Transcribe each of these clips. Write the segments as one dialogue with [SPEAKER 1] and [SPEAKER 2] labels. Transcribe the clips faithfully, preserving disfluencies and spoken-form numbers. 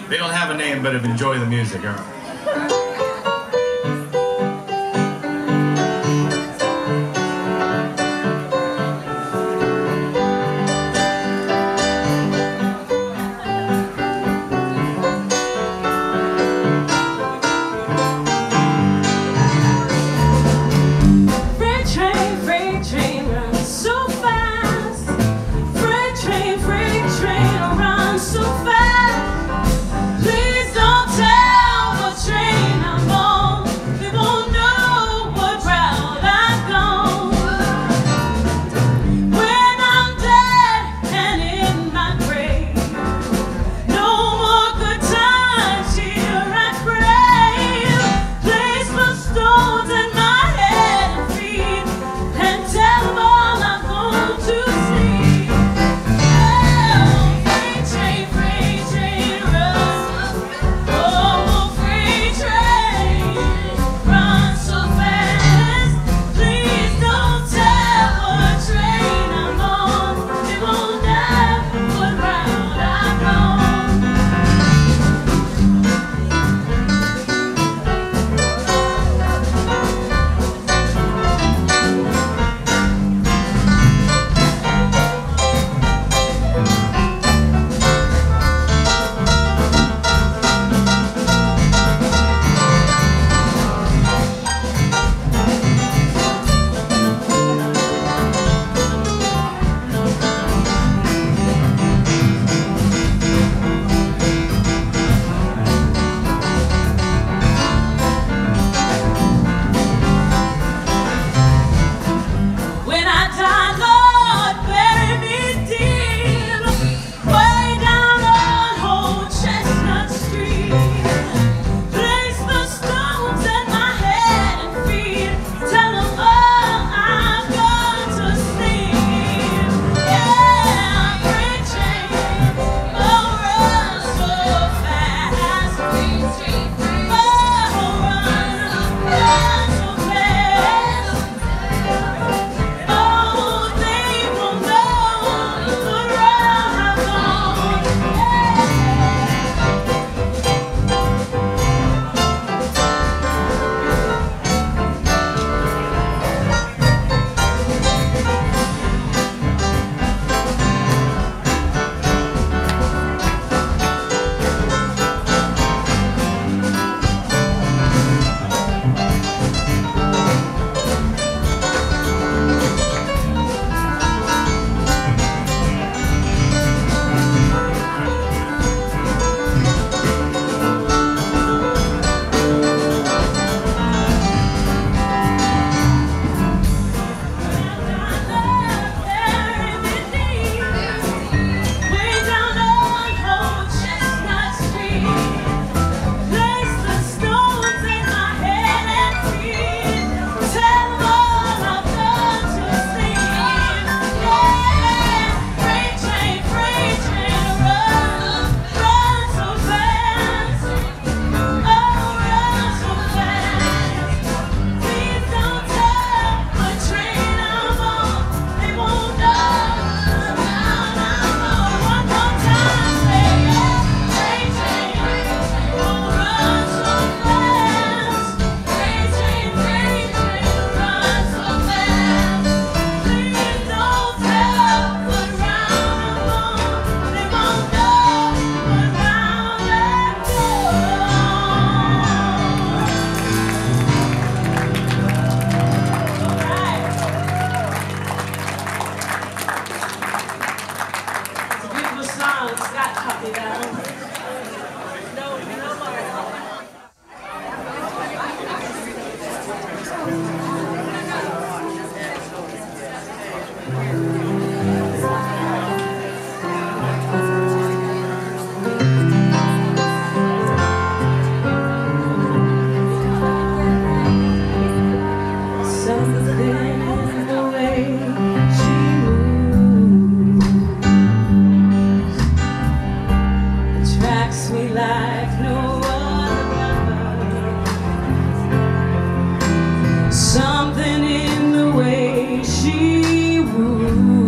[SPEAKER 1] They don't have a name, but enjoy the music. All right.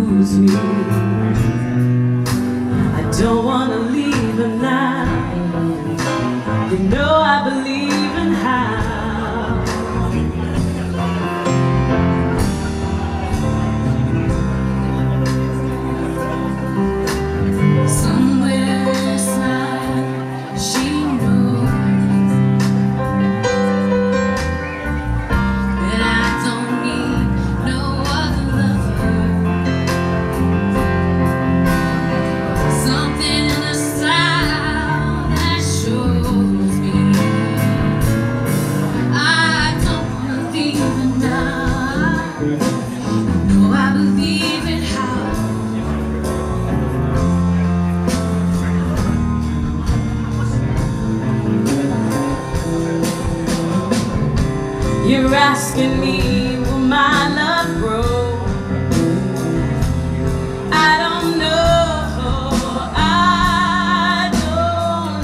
[SPEAKER 2] Don't wanna leave her now. You're asking me, will my love grow? I don't know, I don't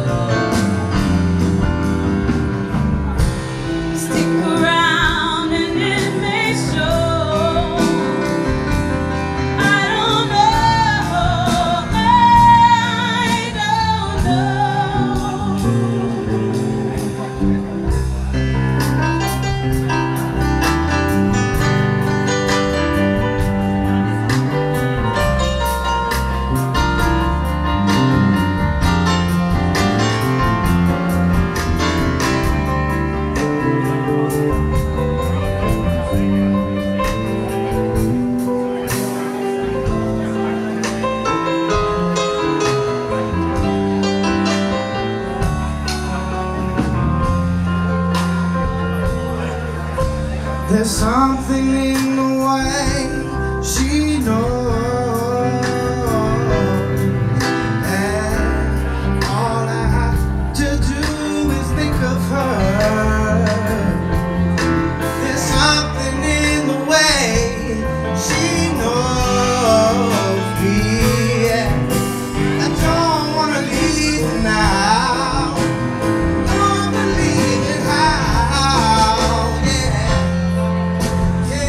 [SPEAKER 2] know. Stick around and it may show. I don't know, I don't
[SPEAKER 3] There's something in the way she knows, and all I have to do is think of her. There's something in the way she knows me. I don't wanna leave now. Don't believe it how, yeah. Yeah.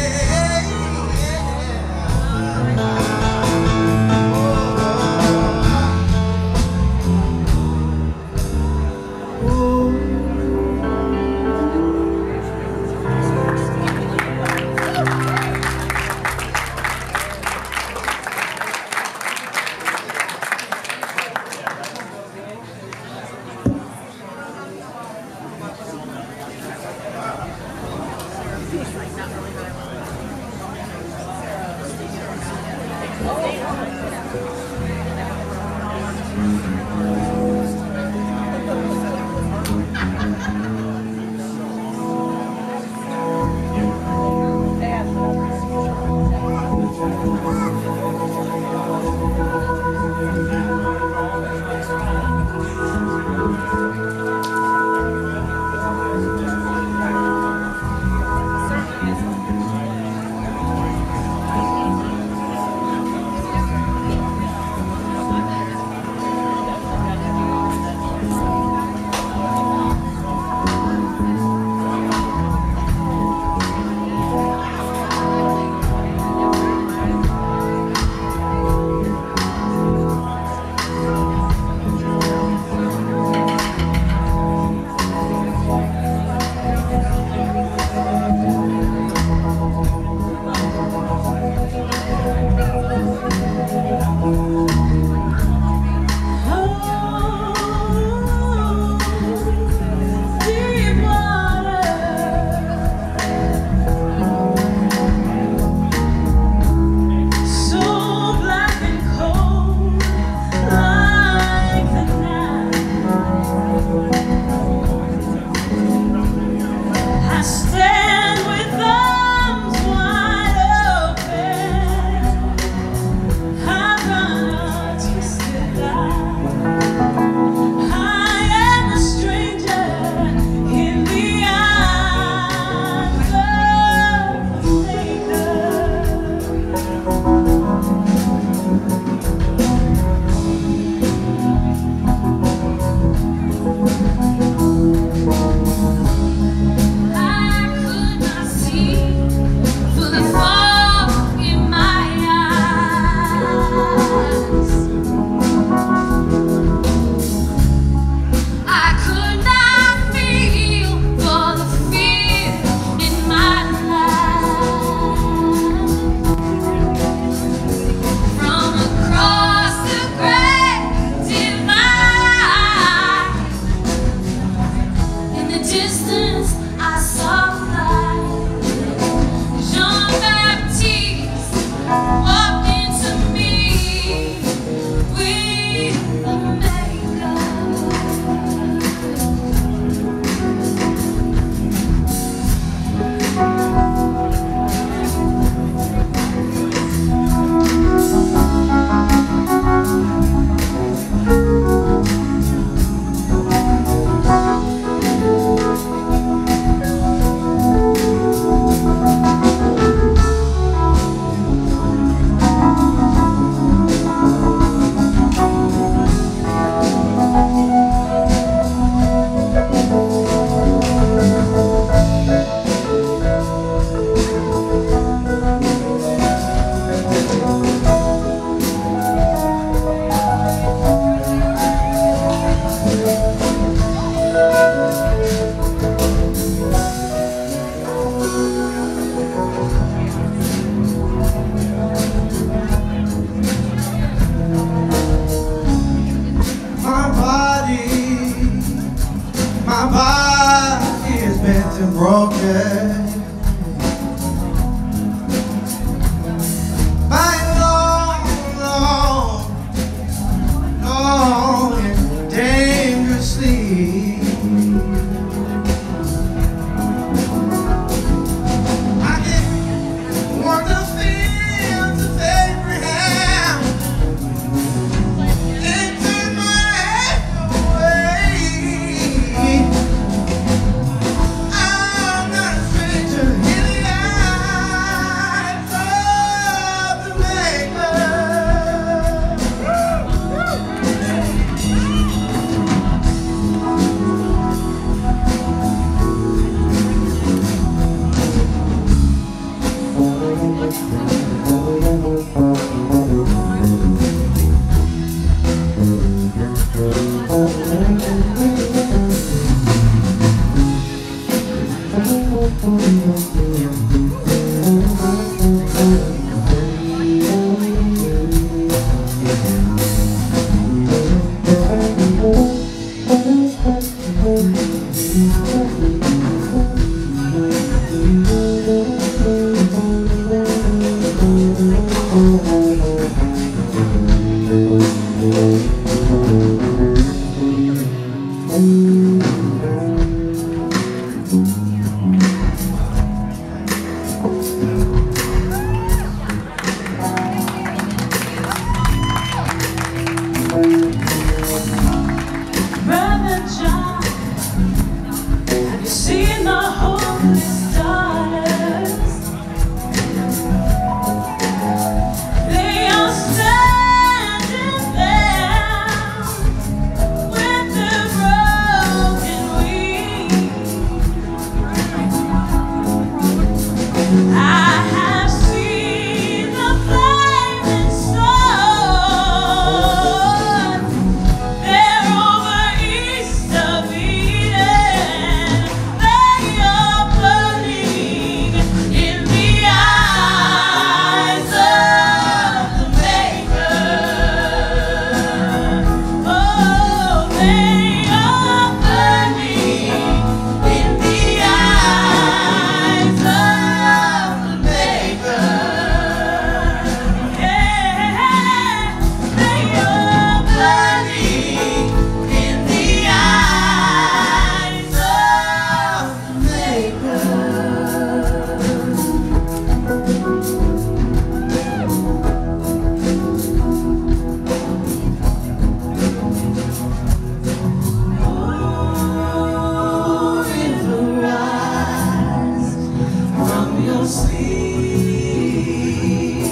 [SPEAKER 3] broken by long, long, long and dangerous sleep. I can walk the fields of Abraham and turn my head away. I'm not a stranger in the eyes of the Maker.
[SPEAKER 2] Brother John, have you seen the homeless daughters? They are standing there with their broken wings. I have seen the flaming sword. They're over east of Eden. They are burning in the eyes of the Maker. Oh, they are burning in the eyes of the Maker. Yeah, they are burning in the eyes of the Maker. Oh, river, rise from your sleep.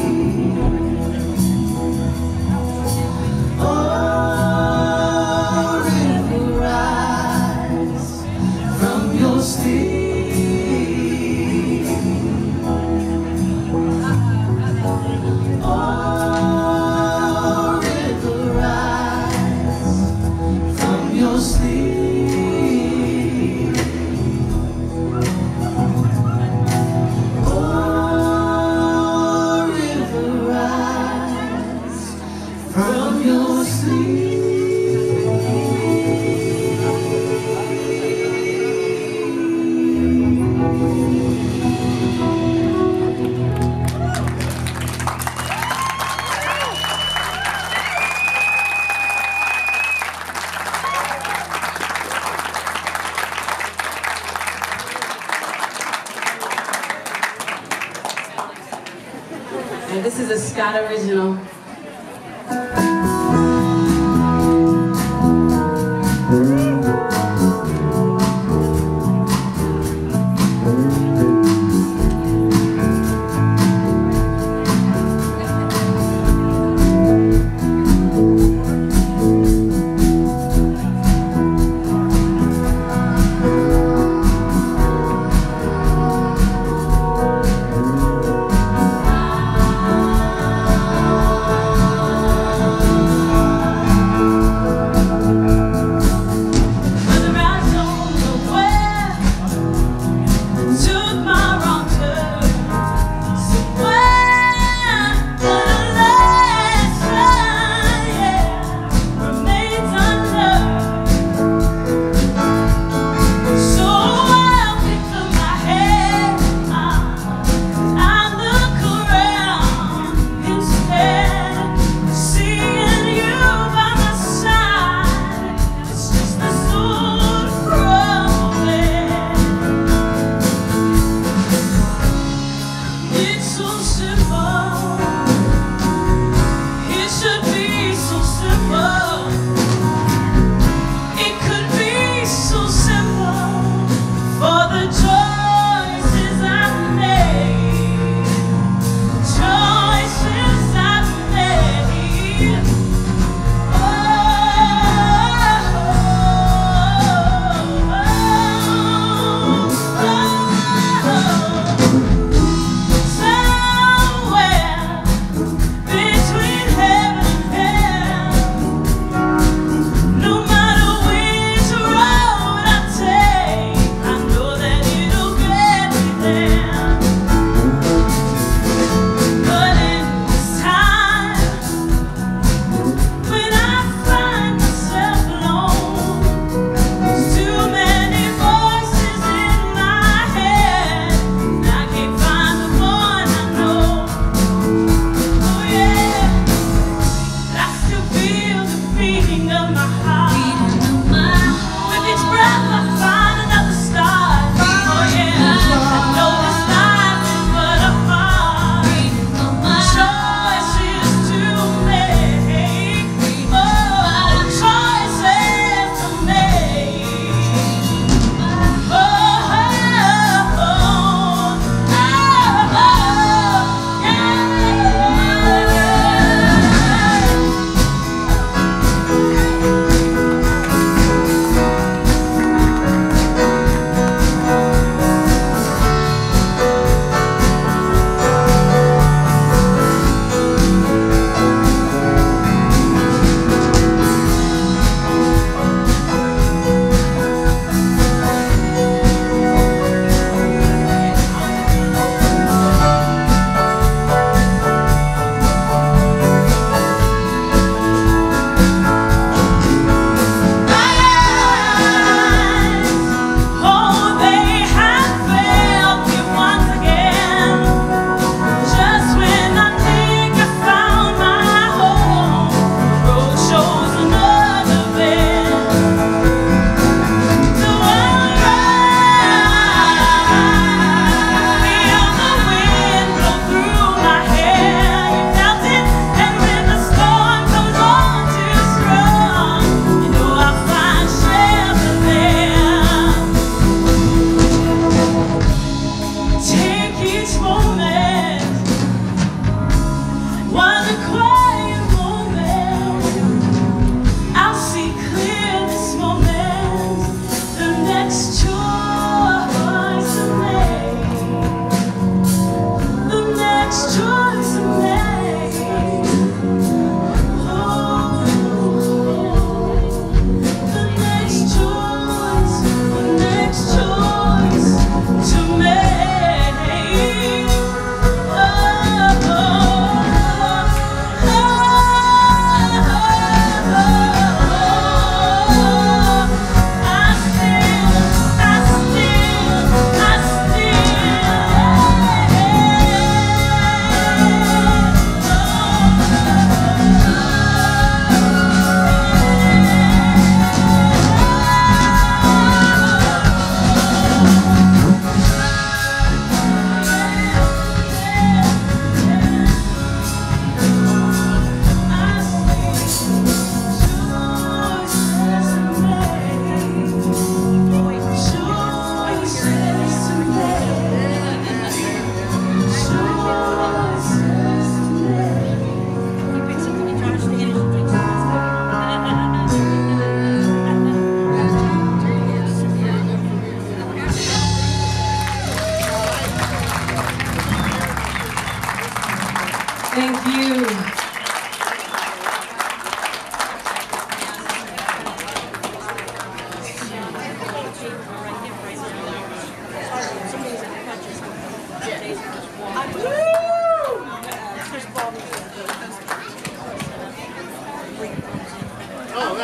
[SPEAKER 2] Oh, river, rise from your sleep. Oh, river, rise from your sleep. Oh, river, rise from your sleep. And this is a Scott original.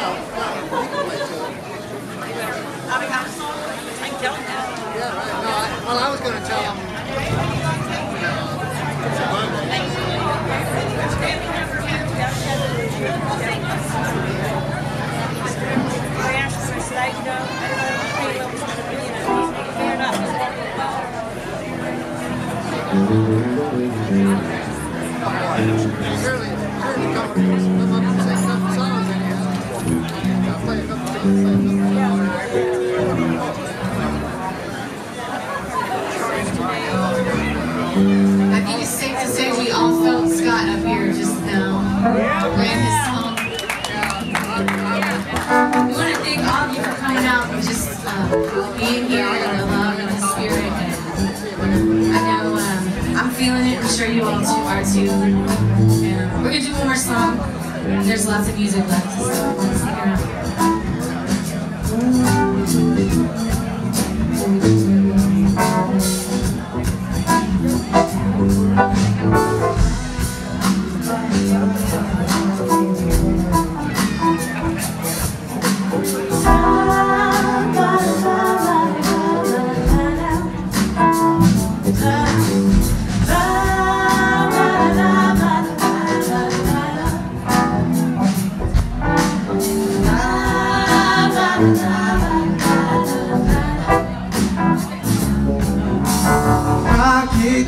[SPEAKER 4] Well, I was going to tell them. Surely, surely come come up and sing some songs in here. I'll play a couple of things.
[SPEAKER 5] I think it's safe to say we all felt Scott up here just now. Playing his song. We want to thank all of you for coming out and just uh, being here and the love and the spirit. And I know um, I'm feeling it. I'm sure you all too are too. And we're gonna do one more song. There's lots of music left, so let's stick around.
[SPEAKER 3] Rocket,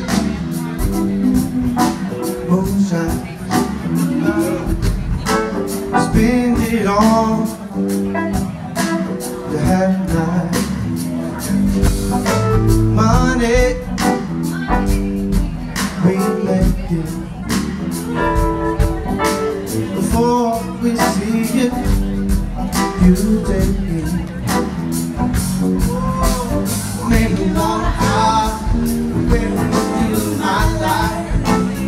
[SPEAKER 3] moonshine, spend it all to have night. Money, we make it before we see it. You take it, make me wanna hide. My life,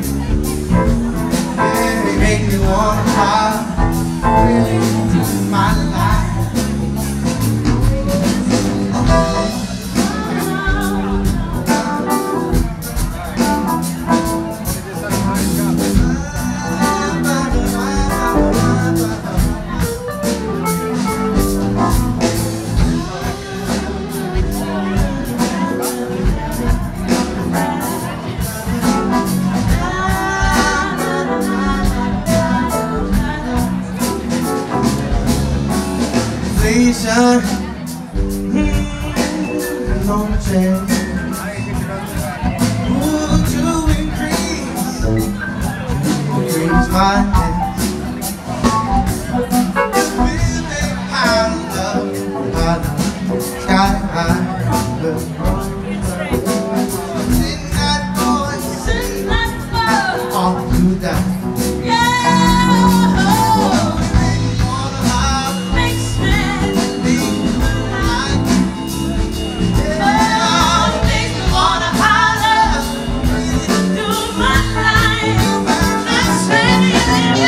[SPEAKER 3] yeah, make me wanna hide, really do my life. Inflation, mm, on the chance, ooh, to increase, increase my hands. Building high love, high sky high love. Sing that voice, sing that voice, all through that.
[SPEAKER 2] Yeah.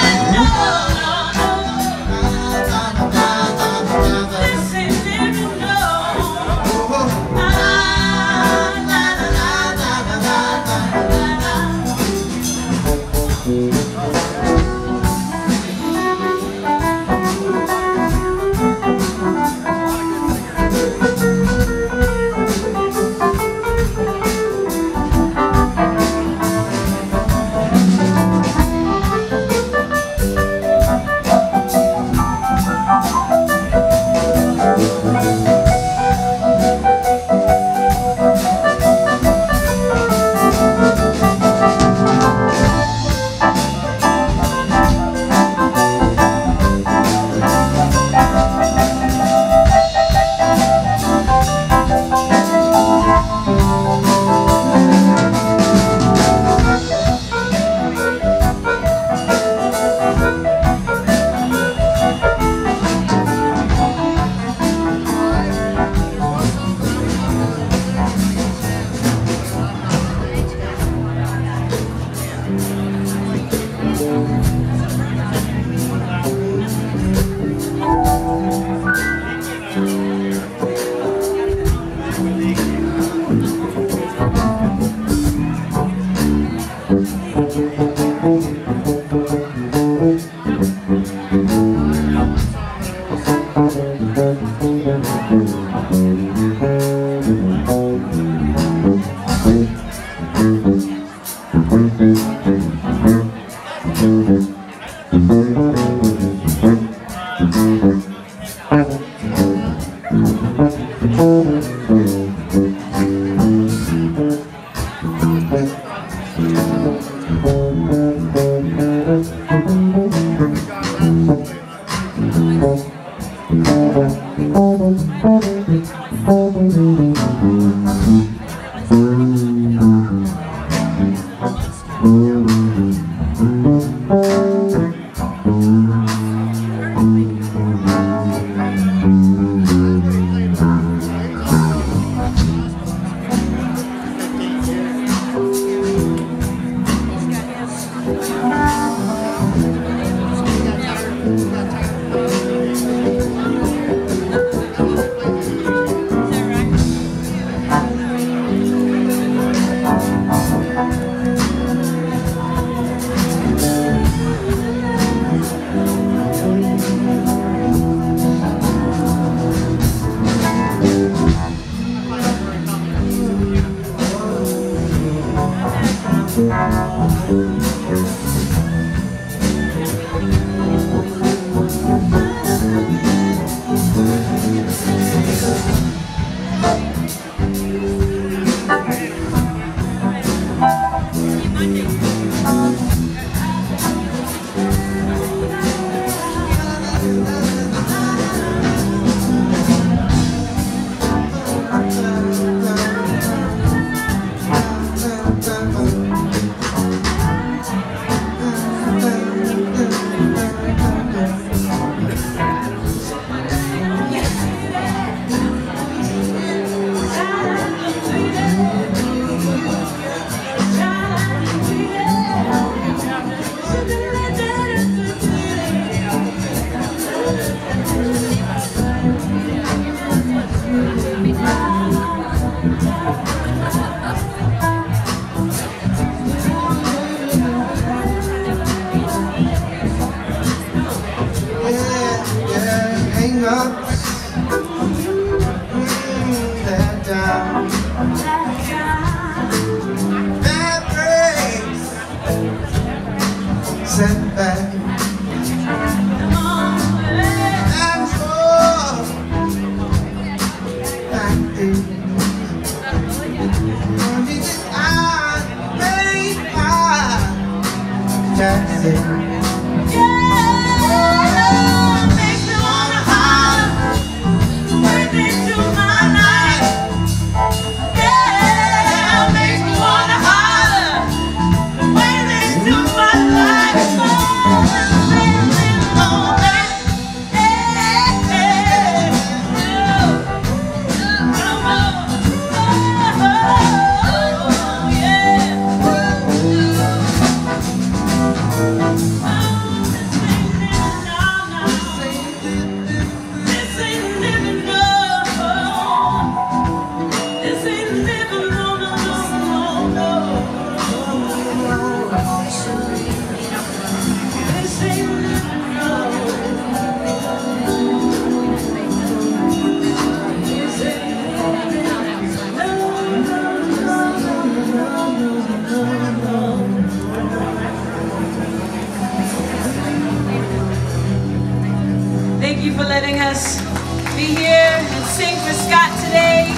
[SPEAKER 2] Thank you for letting us be here and sing for Scott today.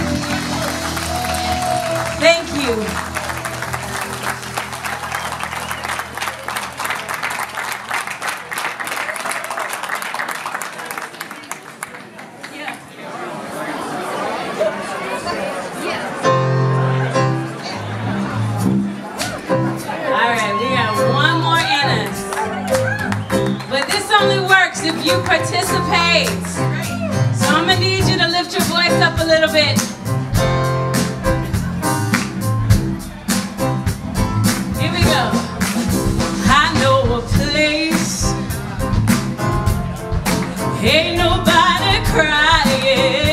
[SPEAKER 2] Thank you. All right, we got one more in us. But this only works if you participate. So I'm gonna need you to lift your voice up a little bit. Here we go. I know a place, ain't nobody crying.